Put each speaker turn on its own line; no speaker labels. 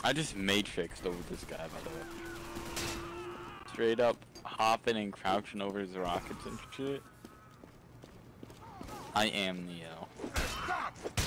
I just matrixed over this guy, by the way. Straight up hopping and crouching over his rockets and shit. I am Neo.